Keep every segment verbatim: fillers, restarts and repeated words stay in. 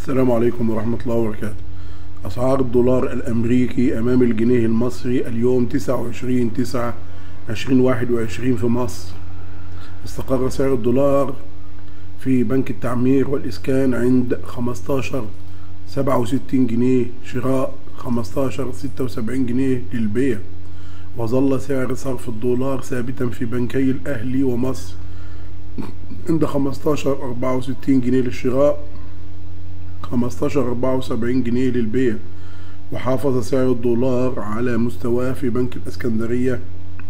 السلام عليكم ورحمة الله وبركاته. أسعار الدولار الأمريكي أمام الجنيه المصري اليوم تسعة وعشرين تسعة ألفين وواحد وعشرين في مصر. استقر سعر الدولار في بنك التعمير والإسكان عند خمستاشر سبعة وستين جنيه شراء، خمستاشر ستة وسبعين جنيه للبيع. وظل سعر صرف الدولار ثابتا في بنكي الأهلي ومصر عند خمستاشر أربعة وستين جنيه للشراء، خمستاشر أربعة وسبعين جنيه للبيع. وحافظ سعر الدولار على مستواه في بنك الإسكندرية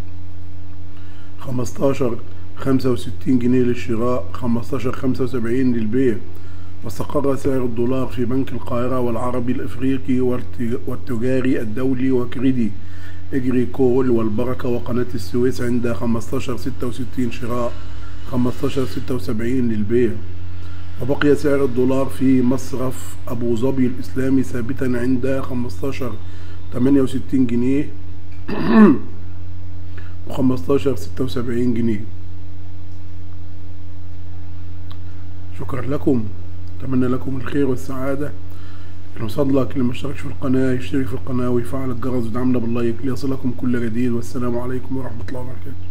خمستاشر خمسة وستين جنيه للشراء، خمستاشر خمسة وسبعين للبيع. واستقر سعر الدولار في بنك القاهرة والعربي الإفريقي والتجاري الدولي وكريدي إجريكول والبركة وقناة السويس عند خمستاشر ستة وستين شراء، خمستاشر ستة وسبعين للبيع. وبقي سعر الدولار في مصرف أبو ظبي الإسلامي ثابتا عند خمستاشر تمانية وستين جنيه وخمستاشر ستة وسبعين جنيه. شكرا لكم، أتمنى لكم الخير والسعادة. من فضلك اللي ما اشتركش في القناة يشترك في القناة ويفعل الجرس ويدعمنا باللايك ليصلكم كل جديد. والسلام عليكم ورحمة الله وبركاته.